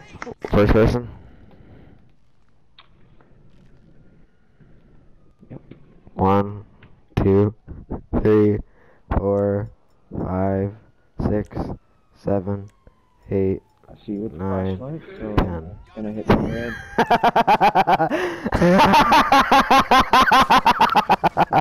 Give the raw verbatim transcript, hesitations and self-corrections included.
First person? Yep. One, two, three, four, five, six, seven, eight, I see you with the nine, flashlight, so ten. it's gonna hit me in the head.